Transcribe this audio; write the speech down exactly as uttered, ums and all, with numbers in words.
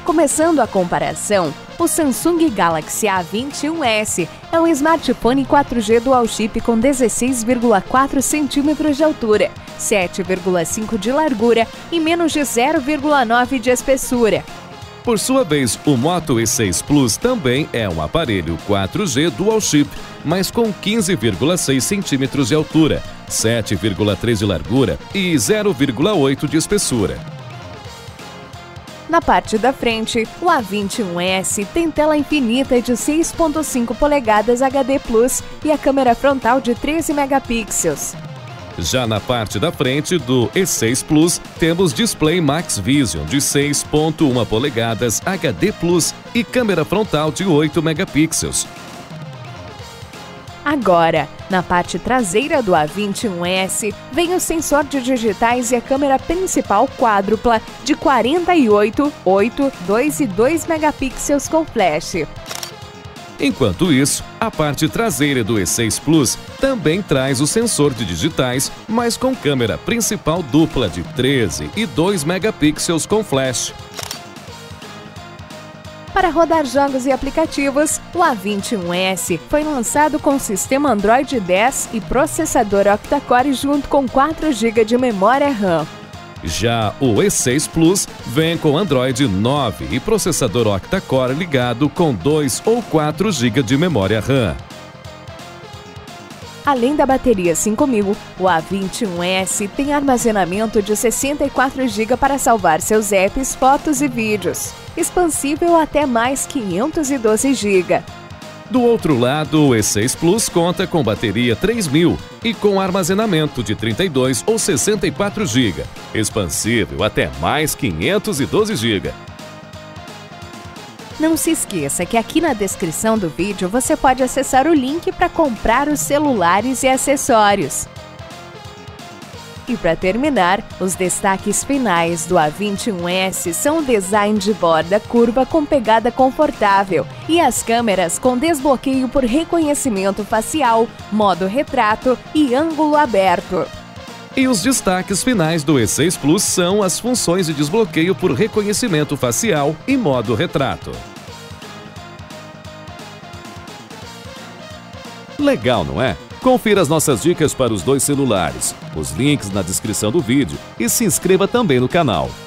Começando a comparação, o Samsung Galaxy A vinte e um S é um smartphone quatro G Dual Chip com dezesseis vírgula quatro centímetros de altura, sete vírgula cinco de largura e menos de zero vírgula nove de espessura. Por sua vez, o Moto E seis Plus também é um aparelho quatro G Dual Chip, mas com quinze vírgula seis centímetros de altura, sete vírgula três de largura e zero vírgula oito de espessura. Na parte da frente, o A vinte e um S tem tela infinita de seis vírgula cinco polegadas H D plus e a câmera frontal de treze megapixels. Já na parte da frente do E seis Plus, temos display Max Vision de seis vírgula um polegadas H D plus e câmera frontal de oito megapixels. Agora, na parte traseira do A vinte e um S, vem o sensor de digitais e a câmera principal quádrupla de quarenta e oito, oito, dois e dois megapixels com flash. Enquanto isso, a parte traseira do E seis Plus também traz o sensor de digitais, mas com câmera principal dupla de treze e dois megapixels com flash. Para rodar jogos e aplicativos, o A vinte e um S foi lançado com sistema Android dez e processador octa-core junto com quatro gigas de memória RAM. Já o E seis Plus vem com Android nove e processador octa-core ligado com dois ou quatro gigas de memória RAM. Além da bateria cinco mil, o A vinte e um S tem armazenamento de sessenta e quatro gigas para salvar seus apps, fotos e vídeos, expansível até mais quinhentos e doze gigas. Do outro lado, o E seis Plus conta com bateria três mil e com armazenamento de trinta e dois ou sessenta e quatro gigas, expansível até mais quinhentos e doze gigas. Não se esqueça que aqui na descrição do vídeo você pode acessar o link para comprar os celulares e acessórios. E para terminar, os destaques finais do A vinte e um S são o design de borda curva com pegada confortável e as câmeras com desbloqueio por reconhecimento facial, modo retrato e ângulo aberto. E os destaques finais do E seis Plus são as funções de desbloqueio por reconhecimento facial e modo retrato. Legal, não é? Confira as nossas dicas para os dois celulares, os links na descrição do vídeo e se inscreva também no canal.